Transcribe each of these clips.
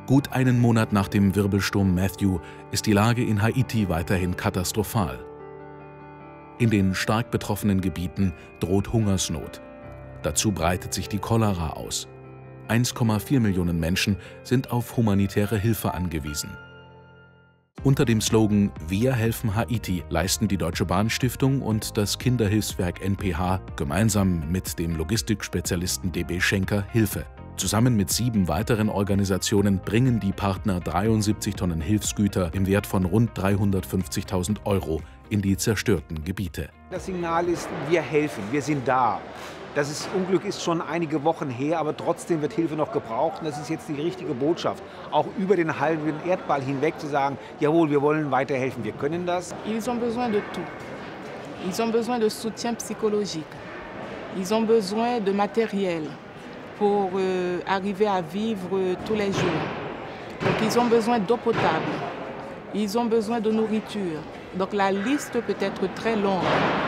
Gut einen Monat nach dem Wirbelsturm Matthew ist die Lage in Haiti weiterhin katastrophal. In den stark betroffenen Gebieten droht Hungersnot. Dazu breitet sich die Cholera aus. 1,4 Millionen Menschen sind auf humanitäre Hilfe angewiesen. Unter dem Slogan „Wir helfen Haiti“ leisten die Deutsche Bahn Stiftung und das Kinderhilfswerk NPH gemeinsam mit dem Logistikspezialisten DB Schenker Hilfe. Zusammen mit 7 weiteren Organisationen bringen die Partner 73 Tonnen Hilfsgüter im Wert von rund 350.000 € in die zerstörten Gebiete. Das Signal ist, wir helfen, wir sind da. Das Unglück ist schon einige Wochen her, aber trotzdem wird Hilfe noch gebraucht. Und das ist jetzt die richtige Botschaft, auch über den halben Erdball hinweg zu sagen, jawohl, wir wollen weiterhelfen, wir können das. Ils ont besoin de tout. Ils ont besoin de soutien psychologique. Ils ont besoin de matériel pour arriver à vivre tous les jours. Donc ils ont besoin d'eau potable. Ils ont besoin de nourriture. Donc la liste peut être très longue.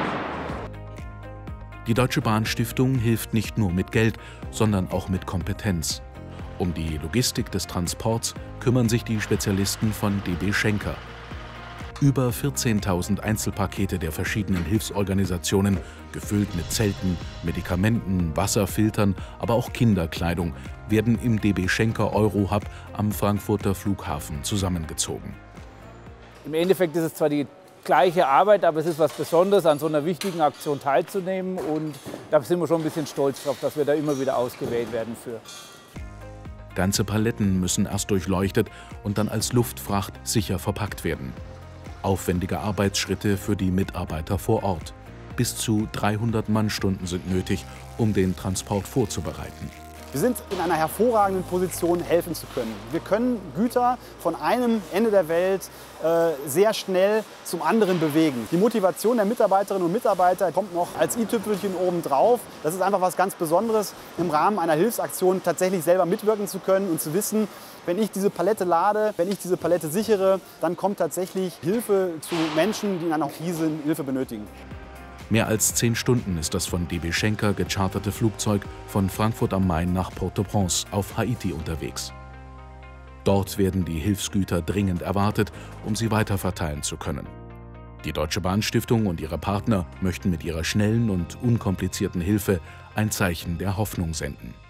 Die Deutsche Bahn Stiftung hilft nicht nur mit Geld, sondern auch mit Kompetenz. Um die Logistik des Transports kümmern sich die Spezialisten von DB Schenker. Über 14.000 Einzelpakete der verschiedenen Hilfsorganisationen, gefüllt mit Zelten, Medikamenten, Wasserfiltern, aber auch Kinderkleidung, werden im DB Schenker Eurohub am Frankfurter Flughafen zusammengezogen. Im Endeffekt ist es zwar die gleiche Arbeit, aber es ist was Besonderes, an so einer wichtigen Aktion teilzunehmen, und da sind wir schon ein bisschen stolz drauf, dass wir da immer wieder ausgewählt werden für. Ganze Paletten müssen erst durchleuchtet und dann als Luftfracht sicher verpackt werden. Aufwendige Arbeitsschritte für die Mitarbeiter vor Ort. Bis zu 300 Mannstunden sind nötig, um den Transport vorzubereiten. Wir sind in einer hervorragenden Position, helfen zu können. Wir können Güter von einem Ende der Welt sehr schnell zum anderen bewegen. Die Motivation der Mitarbeiterinnen und Mitarbeiter kommt noch als i-Tüpfelchen obendrauf. Das ist einfach was ganz Besonderes, im Rahmen einer Hilfsaktion tatsächlich selber mitwirken zu können und zu wissen, wenn ich diese Palette lade, wenn ich diese Palette sichere, dann kommt tatsächlich Hilfe zu Menschen, die in einer Krise Hilfe benötigen. Mehr als 10 Stunden ist das von DB Schenker gecharterte Flugzeug von Frankfurt am Main nach Port-au-Prince auf Haiti unterwegs. Dort werden die Hilfsgüter dringend erwartet, um sie weiterverteilen zu können. Die Deutsche Bahn Stiftung und ihre Partner möchten mit ihrer schnellen und unkomplizierten Hilfe ein Zeichen der Hoffnung senden.